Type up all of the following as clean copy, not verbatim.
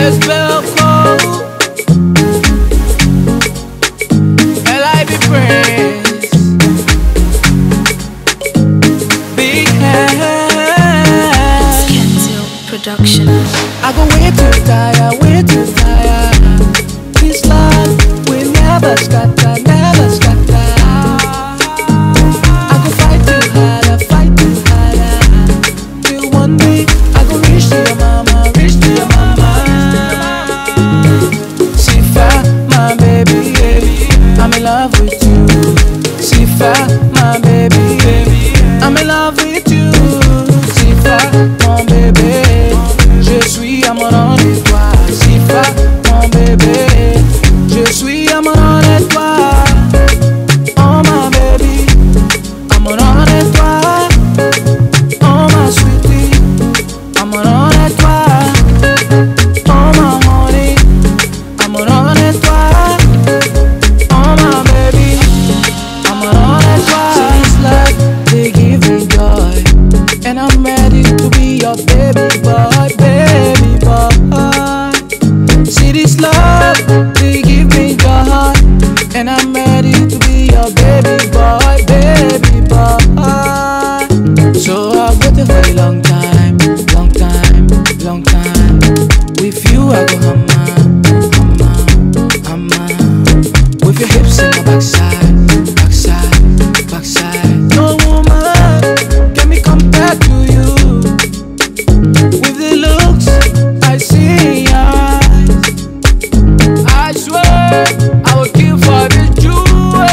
J'espère fort. L.I.B. Prince. Big hands. Kentil Production. I go way too tired, way too tired. This love will never scatter, never scatter. I go fight too harder, till one day I go reach to your mama, reach to your mama. Sifa, my baby, I'm in love with you. Sifa, my baby, I'm in love with you. Sifa, mon bébé, je suis amoureux de toi. Sifa, mon bébé, je suis amoureux de toi. Oh my baby, amoureux de toi. Oh my sweetie, amoureux de toi. Oh my honey, amoureux de toi. Oh my baby, amoureux de toi. This love, they give me joy, and I'm ready to be your baby boy, baby boy. See this love, they give me joy, and I'm ready to be your baby boy, baby boy. So I've waited for a long time, long time, long time. With you I go hammer, hammer, hammer. With your hips in my backside, backside, backside. No woman can be compared to you. With the looks I see in your eyes, I swear I will kill for this jewel.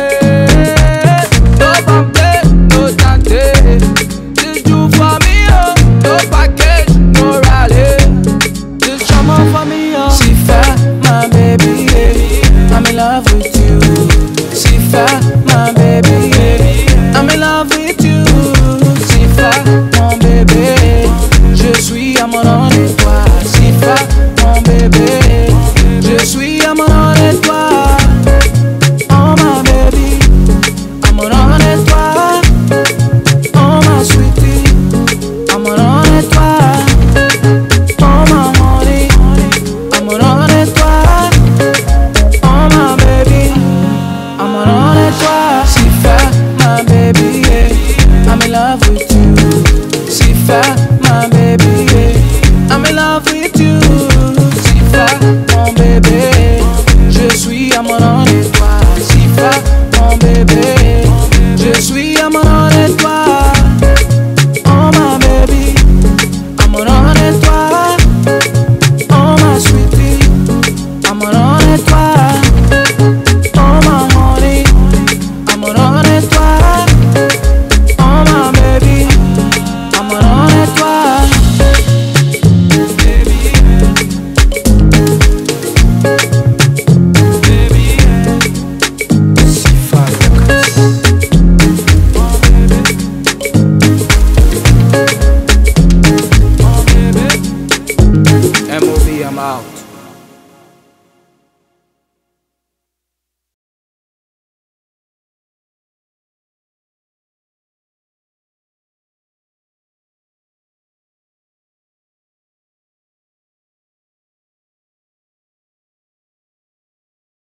No bambe, no tante. This jewel for me, oh. No package, no rally. This drama for me, oh. Sifa, my baby, I'm in love with you. Sifa, my baby, I'm in love with you. Sifa, mon bébé, je suis amoureux de toi. Sifa, mon bébé, je suis amoureux de toi. Oh my baby, amoureux de toi. Oh my sweetie, amoureux de toi. Oh my honey, amoureux de toi. Oh my baby, amoureux de toi. Sifa, my baby, I'm in love with you. Sifa.